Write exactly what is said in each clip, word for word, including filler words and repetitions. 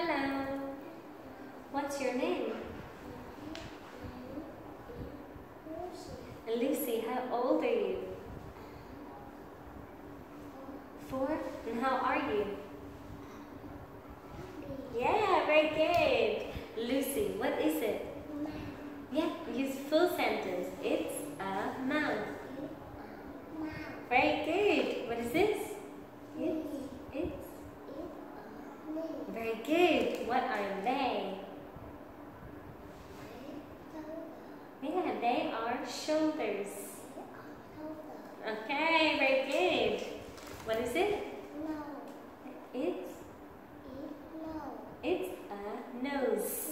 Hello. What's your name? Lucy. How old are you? Four. And how are you? Yeah, very good. Lucy, what is it? Yeah, use full sentence. It's a mouse. Very good. What is this? It's, it's very good. What are they? Yeah, they are shoulders. Okay, very good. What is it? It's it's a nose.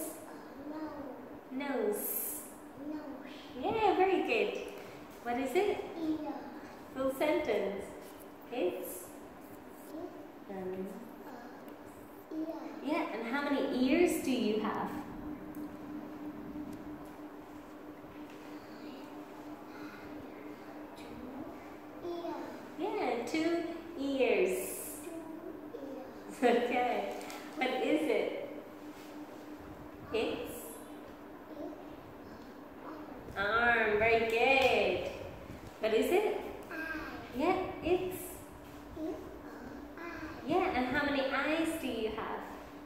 Nose. Yeah, very good. What is it? Full sentence. It's um, yeah, and how many ears do you have? Yeah, two ears. Okay. What is it? It's arm. Very good. What is it? Yeah, it's yeah, and how many eyes do you have?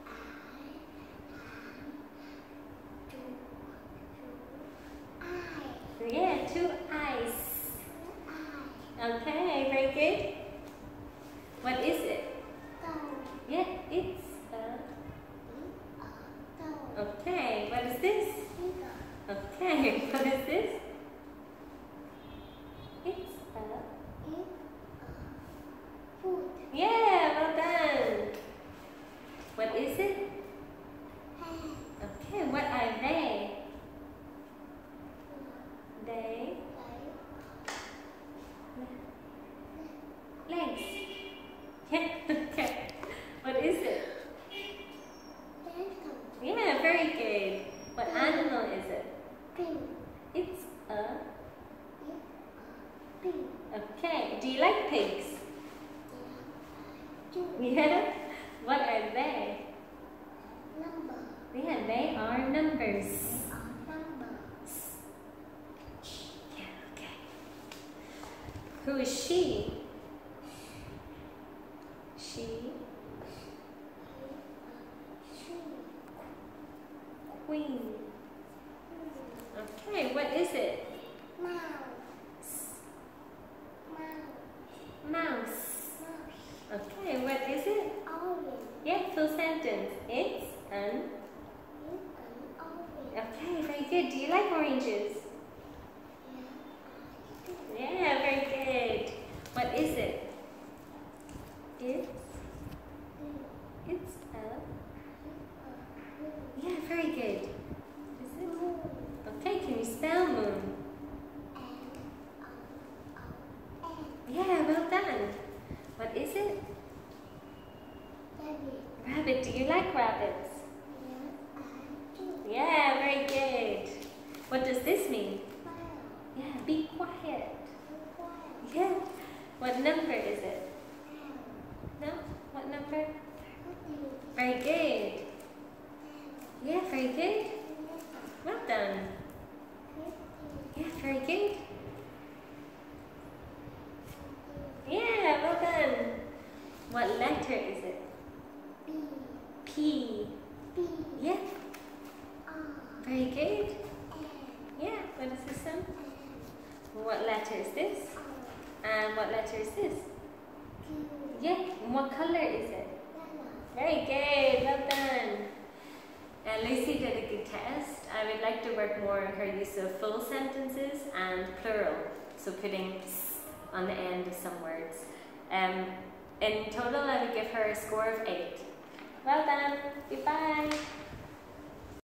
Yeah, two eyes. Okay, very good. What is it? Yeah, it's a... Okay, what is this? Okay, what is this? It's a... Yeah, well done. What is it? Okay, what are they? They... Legs. Yeah, okay. What is it? Yeah, very good. What animal is it? It's a... Okay, do you like pigs? Yeah? What are they? Yeah, they are numbers. Yeah, okay. Who is she? She. Queen. Okay, what is it? Mouse. Mouse. Okay, what is it? Yeah, full sentence. It's an... Okay, very good. Do you like oranges? Yeah, very good. What is it? It's... It's a... Yeah, very good. Is it? Okay, can you spell moon? Yeah, well done. What is it? Rabbit. Do you like rabbits? Yeah, very good. What does this mean? Yeah, be quiet. Yeah. What number is it? No? What number? Very good. Yeah, very good. Well done. Yeah, very good. Yeah, well done. What letter is it? P. Yeah. Very good. Yeah, what is this one? What letter is this? And what letter is this? Yeah, and what color is it? Very good, well done. Uh, Lucy did a good test. I would like to work more on her use of full sentences and plural, so putting s on the end of some words. Um, in total, I would give her a score of eight. Well done. Goodbye.